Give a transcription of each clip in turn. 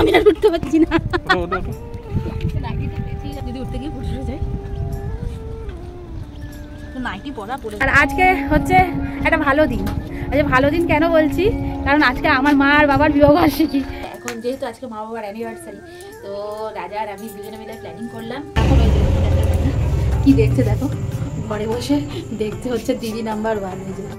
আমি আর উঠতে পারছি না, যদি উঠতে গিয়ে পড়ে যায়। নাইটি পরা পড়ে। আর আজকে হচ্ছে একটা ভালো দিন। আজকে ভালো দিন কেন বলছি, কারণ আজকে আমার মা আর বাবার বিবাহবার্ষিকী। এখন যেহেতু আজকে মা বাবার অ্যানিভার্সারি, তো রাজা আর আমি দুজনে মিলে প্ল্যানিং করলাম। এখন ওই কি দেখছে দেখো, ঘরে বসে দেখতে হচ্ছে দিদি নাম্বার 1। এই যে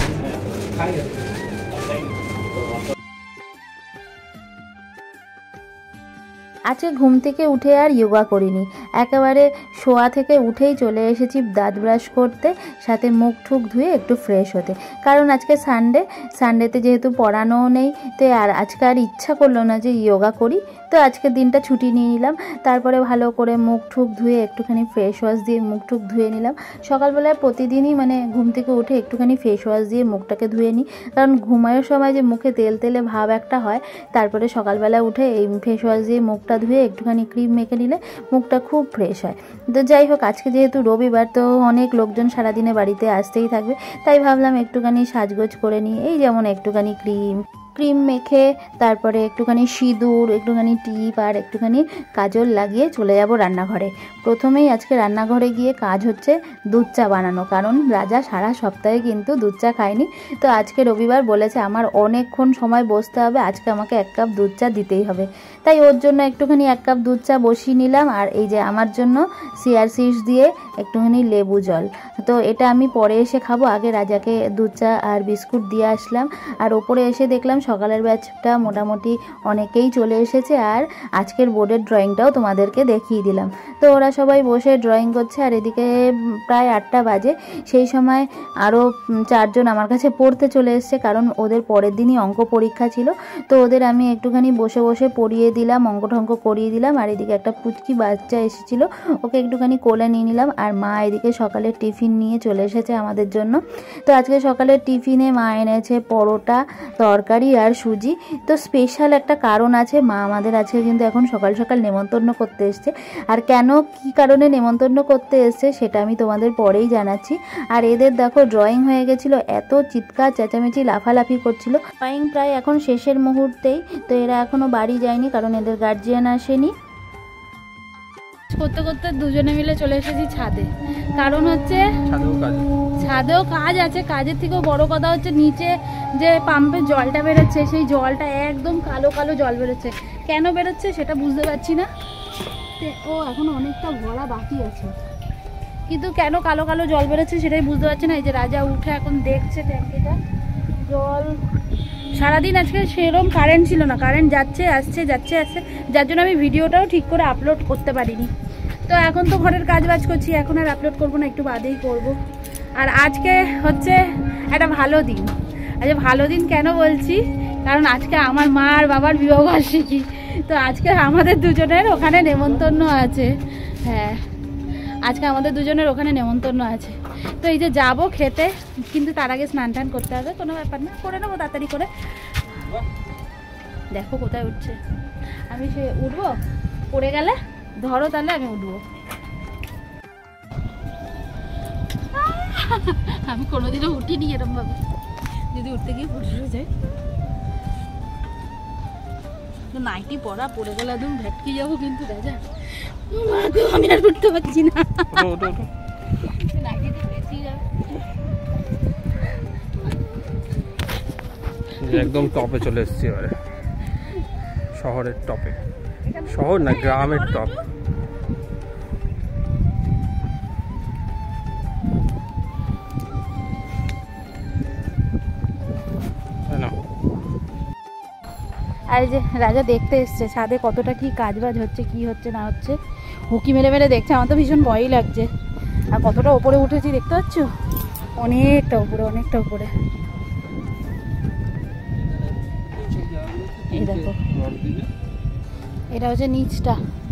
আজকে ঘুম থেকে উঠে আর যোগা করিনি, একেবারে শোয়া থেকে উঠেই চলে এসেছি দাঁত ব্রাশ করতে, সাথে মুখ ঠুক ধুয়ে একটু ফ্রেশ হতে। কারণ আজকে সানডেতে যেহেতু পড়ানোও নেই, তো আর আজকে আর ইচ্ছা করলো না যে যোগা করি, তো আজকে দিনটা ছুটি নিয়ে নিলাম। তারপরে ভালো করে মুখ ঠুক ধুয়ে একটুখানি ফেস ওয়াশ দিয়ে মুখ ঠুক ধুয়ে নিলাম। সকালবেলায় প্রতিদিনই মানে ঘুম থেকে উঠে একটুখানি ফেস ওয়াশ দিয়ে মুখটাকে ধুয়ে নিই, কারণ ঘুমানোর সময় যে মুখে তেল তেলে ভাব একটা হয়, তারপরে সকালবেলা উঠে এই ফেস ওয়াশ দিয়ে মুখটা ধুয়ে একটুখানি ক্রিম মেখে নিলে মুখটা খুব ফ্রেশ হয়। তো যাই হোক, আজকে যেহেতু রবিবার, তো অনেক লোকজন সারাদিনে বাড়িতে আসতেই থাকবে, তাই ভাবলাম একটুখানি সাজগোজ করে নিই। এই যেমন একটুখানি ক্রিম মেখে, তারপরে একটুখানি সিঁদুর, একটুখানি টিপ আর একটুখানি কাজল লাগিয়ে চলে যাব রান্নাঘরে। প্রথমেই আজকে রান্নাঘরে গিয়ে কাজ হচ্ছে দুধ চা বানানো, কারণ রাজা সারা সপ্তাহে কিন্তু দুধ চা খায়নি। তো আজকে রবিবার বলেছে আমার অনেকক্ষণ সময় বসতে হবে, আজকে আমাকে 1 কাপ দুধ চা দিতেই হবে। তাই ওর জন্য একটুখানি 1 কাপ দুধ চা বসিয়ে নিলাম। আর এই যে আমার জন্য চিয়া সিডস দিয়ে একটুখানি লেবু জল, তো এটা আমি পরে এসে খাবো। আগে রাজাকে দুধ চা আর বিস্কুট দিয়ে আসলাম। আর ওপরে এসে দেখলাম সকালের ব্যাচটা মোটামুটি অনেকেই চলে এসেছে, আর আজকের বোর্ডের ড্রয়িংটাও তোমাদেরকে দেখিয়ে দিলাম। তো ওরা সবাই বসে ড্রয়িং করছে, আর এদিকে প্রায় 8টা বাজে। সেই সময় আরও 4 জন আমার কাছে পড়তে চলে এসছে, কারণ ওদের পরের দিনই অঙ্ক পরীক্ষা ছিল। তো ওদের আমি একটুখানি বসে বসে পড়িয়ে দিলাম, অঙ্ক ঠঙ্ক করিয়ে দিলাম। আর এদিকে একটা পুচকি বাচ্চা এসেছিল, ওকে একটুখানি কোলে নিয়ে নিলাম। আর মা এদিকে সকালের টিফিন নিয়ে চলে এসেছে আমাদের জন্য। তো আজকে সকালের টিফিনে মা এনেছে পরোটা, তরকারি আর সুজি। তো স্পেশাল একটা কারণ আছে, মা আমাদের আজকে কিন্তু এখন সকাল সকাল নেমন্তন্ন করতে এসছে। আর কেন, কি কারণে নেমন্তন্ন করতে এসছে সেটা আমি তোমাদের পরেই জানাচ্ছি। আর এদের দেখো ড্রয়িং হয়ে গেছিলো, এত চিৎকার চেঁচামেচি লাফালাফি করছিল। ড্রয়িং প্রায় এখন শেষের মুহূর্তেই, তো এরা এখনো বাড়ি যায়নি, কারণ এদের গার্জিয়ান আসেনি। করতে করতে দুজনে মিলে চলে এসেছি ছাদে, কারণ হচ্ছে ছাদেও কাজ আছে। কাজের থেকেও বড় কথা হচ্ছে নিচে যে পাম্পের জলটা বেরোচ্ছে, সেই জলটা একদম কালো কালো জল বেরোচ্ছে। কেন বেরোচ্ছে সেটা বুঝতে পারছি না, ও এখন অনেকটা ভরা বাকি আছে, কিন্তু কেন কালো কালো জল বেরোচ্ছে সেটাই বুঝতে পারছি না। এই যে রাজা উঠে এখন দেখছে ট্যাঙ্কিটা জল। সারাদিন আজকে সেরকম কারেন্ট ছিল না, কারেন্ট যাচ্ছে আসছে যাচ্ছে আসছে, যার জন্য আমি ভিডিওটাও ঠিক করে আপলোড করতে পারিনি। তো এখন তো ঘরের কাজ বাজ করছি, এখন আর আপলোড করবো না, একটু বাদেই করব। আর আজকে হচ্ছে একটা ভালো দিন। আজকে ভালো দিন কেন বলছি, কারণ আজকে আমার মা আর বাবার বিবাহবার্ষিকী। তো আজকে আমাদের দুজনের ওখানে নেমন্তন্ন আছে। হ্যাঁ, আজকে আমাদের দুজনের ওখানে নেমন্তন্ন আছে। তো এই যে যাবো খেতে, কিন্তু তার আগে স্নান টান করতে হবে, কোনো ব্যাপার না, করে নেবো তাড়াতাড়ি করে। দেখো কোথায় উঠছে, আমি সে উঠবো, পড়ে গেলে ধরো তাহলে আমি উঠবো। আমি কোনোদিনও উঠিনি এরকম ভাবে, যদি উঠতে গিয়ে পড়ে যায়। নাইটি পরা পড়ে গেলে একদম ভেটকে যাবো, কিন্তু রাজা আমি আর উঠতে পারছি না। একদম টপে চলে এসেছি এবারে, শহরের টপে, শহর না গ্রামের টপ। আর এই যে রাজা দেখতে এসছে ছাদে কতটা কি কাজবাজ হচ্ছে, কি হচ্ছে না হচ্ছে, হুকি মেরে মেরে দেখছে। আমার তো ভীষণ ভয়ই লাগছে। আর কতটা ওপরে উঠেছি দেখতে পাচ্ছ, অনেকটা উপরে, অনেকটা উপরে। এই দেখো, এটা হচ্ছে নিচটা,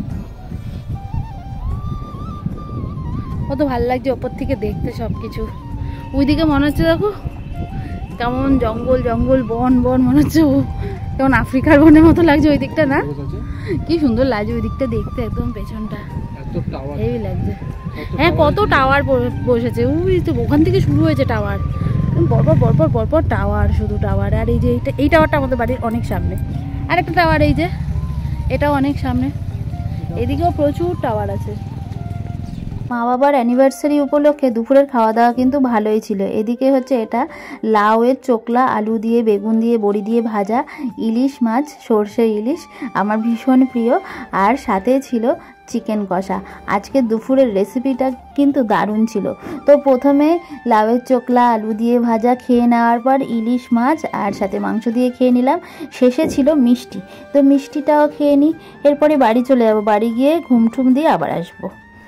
কত ভালো লাগছে ওপর থেকে দেখতে সবকিছু। ওইদিকে মনে হচ্ছে দেখো কেমন জঙ্গল জঙ্গল, বন বন, মনে হচ্ছে কেমন আফ্রিকার বনের মতো লাগছে ওই দিকটা, না কি সুন্দর লাগছে ওই দিকটা দেখতে, একদম পেছনটা হেভি লাগছে। হ্যাঁ, কত টাওয়ার বসেছে, ওই তো ওখান থেকে শুরু হয়েছে টাওয়ার, পরপর পরপর পরপর টাওয়ার, শুধু টাওয়ার। আর এই যে এই টাওয়ারটা আমাদের বাড়ির অনেক সামনে, আর একটা টাওয়ার এই যে এটাও অনেক সামনে, এদিকেও প্রচুর টাওয়ার আছে। মা বাবার অ্যানিভার্সারি উপলক্ষে দুপুরের খাওয়া দাওয়া কিন্তু ভালোই ছিল। এদিকে হচ্ছে এটা লাউয়ের চোকলা, আলু দিয়ে, বেগুন দিয়ে, বড়ি দিয়ে ভাজা, ইলিশ মাছ, সর্ষে ইলিশ, আমার ভীষণ প্রিয়, আর সাথে ছিল চিকেন কষা। আজকে দুপুরের রেসিপিটা কিন্তু দারুণ ছিল। তো প্রথমে লাউয়ের চোকলা আলু দিয়ে ভাজা খেয়ে নেওয়ার পর ইলিশ মাছ আর সাথে মাংস দিয়ে খেয়ে নিলাম। শেষে ছিল মিষ্টি, তো মিষ্টিটাও খেয়ে নিই, এরপরে বাড়ি চলে যাবো। বাড়ি গিয়ে ঘুমঠুম দিয়ে আবার আসবো।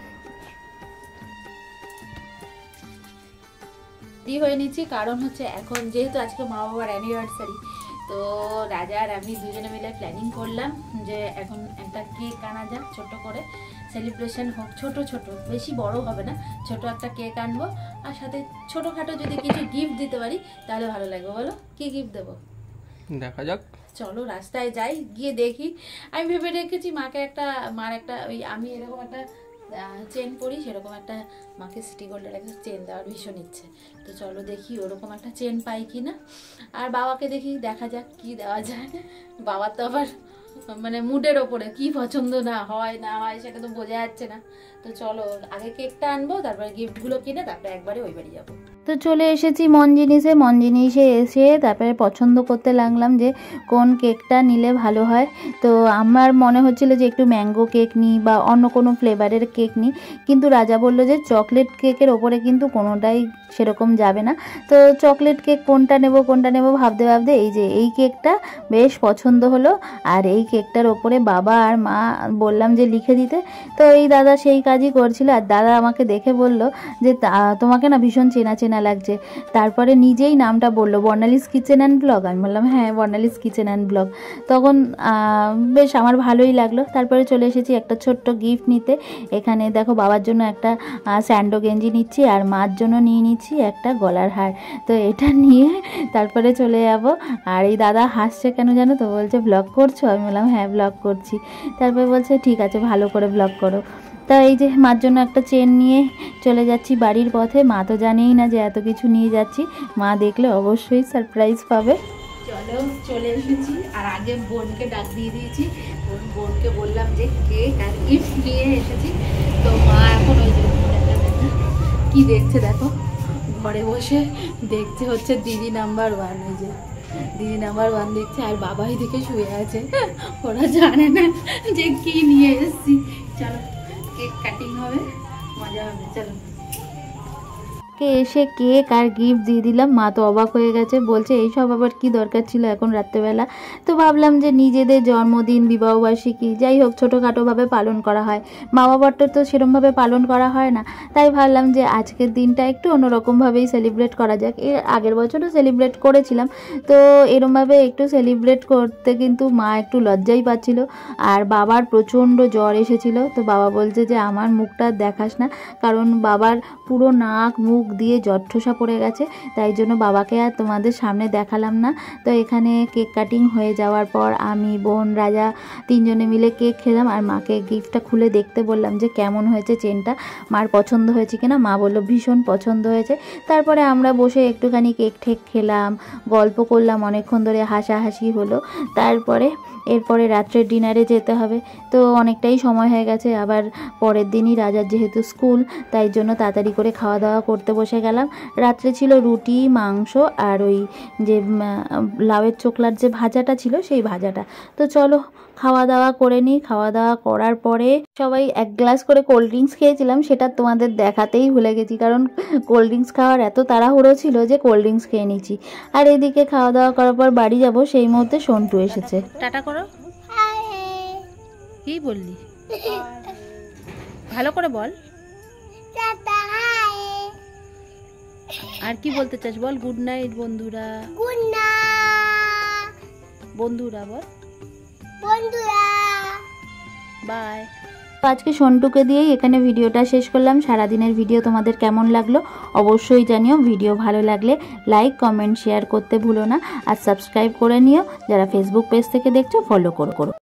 হয়ে নিচ্ছি, কারণ হচ্ছে এখন যেহেতু আজকে মা বাবার অ্যানিভার্সারি, তো রাজা আর আমি দুজনে মিলে প্ল্যানিং করলাম যে এখন একটা কেক আনা যাক, ছোট করে সেলিব্রেশন হোক, ছোট ছোট, বেশি বড় হবে না, ছোট একটা কেক আনবো, আর সাথে ছোটোখাটো যদি কিছু গিফট দিতে পারি তাহলে ভালো লাগবে। বলো কি গিফট দেবো, দেখা যাক। চলো রাস্তায় যাই, গিয়ে দেখি। আমি ভেবে রেখেছি মাকে একটা, মার একটা, ওই আমি এরকম একটা চেন পরি, সেরকম একটা মাকে সিটি গোল্ডের একটা চেন দেওয়ার ভীষণ ইচ্ছে। তো চলো দেখি ওরকম একটা চেন পাই কি না, আর বাবাকে দেখি, দেখা যাক কি দেওয়া যায়। বাবার তো আবার মানে মুডের ওপরে কি পছন্দ না হয় সেটা তো বোঝা যাচ্ছে না। তো চলো আগে কেকটা আনবো, তারপরে গিফটগুলো কিনে তারপরে একবারে ওই বাড়ি যাবো। তো চলে এসেছি মন জিনিসে এসে তারপরে পছন্দ করতে লাগলাম যে কোন কেকটা নিলে ভালো হয়। তো আমার মনে হচ্ছিল যে একটু ম্যাঙ্গো কেক নিই বা অন্য কোনো ফ্লেভারের কেক নিই, কিন্তু রাজা বলল যে চকলেট কেকের ওপরে কিন্তু কোনোটাই সেরকম যাবে না। তো চকলেট কেক কোনটা নেব ভাবতে ভাবতে এই কেকটা বেশ পছন্দ হলো। আর এই কেকটার ওপরে বাবা আর মা বললাম যে লিখে দিতে, তো এই দাদা সেই কাজই করছিল। আর দাদা আমাকে দেখে বলল যে তোমাকে না ভীষণ চেনা লাগছে। তারপরে নিজেই নামটা বললো, বর্ণালীস কিচেন অ্যান্ড ব্লগ। আমি বললাম হ্যাঁ, বর্ণালীস কিচেন অ্যান্ড ব্লগ। তখন বেশ আমার ভালোই লাগলো। তারপরে চলে এসেছি একটা ছোট্ট গিফট নিতে। এখানে দেখো বাবার জন্য একটা স্যান্ডো গেঞ্জি নিচ্ছি, আর মার জন্য নিয়ে নিচ্ছি একটা গলার হার। তো এটা নিয়ে তারপরে চলে যাব। আর এই দাদা হাসছে কেন জানো তো, বলছে ব্লগ করছো? আমি বললাম হ্যাঁ ব্লগ করছি। তারপরে বলছে ঠিক আছে, ভালো করে ব্লগ করো। তা এই যে মার জন্য একটা চেন নিয়ে চলে যাচ্ছি বাড়ির পথে। মা তো জানেই না যে এত কিছু নিয়ে যাচ্ছি, মা দেখলে অবশ্যই সারপ্রাইজ পাবে। চলে এসেছি, আর আগে বোনকে ডাক দিয়ে দিয়েছি। বোনকে বললাম যে কেক আর গিফট নিয়ে এসেছি। তো মা এখন ওই যে কি দেখছে দেখো, ঘরে বসে দেখছে হচ্ছে দিদি নাম্বার 1। ওই যে দিদি নাম্বার 1 দেখছে, আর বাবা এদিকে শুয়ে আছে। ওরা জানে না যে কি নিয়ে এসেছি। চলো কেক কাটিং হবে, মজা হবে। চলো এসে কেক আর গিফট দিয়ে দিলাম। মা তো অবাক হয়ে গেছে, বলছে এইসব আবার কি দরকার ছিল এখন রাত্রেবেলা। তো ভাবলাম যে নিজেদের জন্মদিন, বিবাহবার্ষিকী যাই হোক ছোটোখাটোভাবে পালন করা হয়, মা বাবারটা তো সেরকমভাবে পালন করা হয় না। তাই ভাবলাম যে আজকের দিনটা একটু অন্যরকমভাবেই সেলিব্রেট করা যাক। এর আগের বছরও সেলিব্রেট করেছিলাম, তো এরমভাবে একটু সেলিব্রেট করতে কিন্তু মা একটু লজ্জাই পাচ্ছিল। আর বাবার প্রচণ্ড জ্বর এসেছিল। তো বাবা বলছে যে আমার মুখটা দেখাস না, কারণ বাবার পুরো নাক মুখ দিয়ে জ্বর-ঠোসা পড়ে গেছে, তাই জন্য বাবাকে আর তোমাদের সামনে দেখালাম না। তো এখানে কেক কাটিং হয়ে যাওয়ার পর আমি, বোন, রাজা তিনজনে মিলে কেক খেলাম। আর মাকে গিফটটা খুলে দেখতে বললাম যে কেমন হয়েছে চেনটা, মার পছন্দ হয়েছে কিনা। মা বললো ভীষণ পছন্দ হয়েছে। তারপরে আমরা বসে একটুখানি কেক ঠেক খেলাম, গল্প করলাম, অনেকক্ষণ ধরে হাসাহাসি হলো। তারপরে এরপরে রাত্রের ডিনারে যেতে হবে, তো অনেকটাই সময় হয়ে গেছে। আবার পরের দিনই রাজার যেহেতু স্কুল, তাই জন্য তাড়াতাড়ি করে খাওয়া দাওয়া করতে বসে গেলাম। রাত্রে ছিল রুটি, মাংস আর ওই যে লাউয়ের চোকলার যে ভাজাটা ছিল সেই ভাজাটা। তো চলো খাওয়া দাওয়া করে নিই। খাওয়া দাওয়া করার পরে সবাই এক গ্লাস করে কোল্ড ড্রিঙ্কস খেয়েছিলাম, সেটা তোমাদের দেখাতেই ভুলে গেছি, কারণ কোল্ড ড্রিঙ্কস খাওয়ার এত তাড়াহুড়ো ছিল যে কোল্ড ড্রিঙ্কস খেয়ে নিচ্ছি। আর এদিকে খাওয়া দাওয়া করার পর বাড়ি যাব, সেই মুহূর্তে সন্টু এসেছে। টাটা করো। কি বললি, ভালো করে বল। আর কি বলতে চাস বল। গুড নাইট বন্ধুরা। গুড নাইট বন্ধুরা, বল বন্ধুরা, বাই। আজকে সন্টুকে দিয়েই এখানে ভিডিওটা শেষ করলাম। সারাদিনের ভিডিও তোমাদের কেমন লাগলো অবশ্যই জানিও। ভিডিও ভালো লাগলে লাইক, কমেন্ট, শেয়ার করতে ভুলো না। আর সাবস্ক্রাইব করে নিও। যারা ফেসবুক পেজ থেকে দেখছো ফলো করো।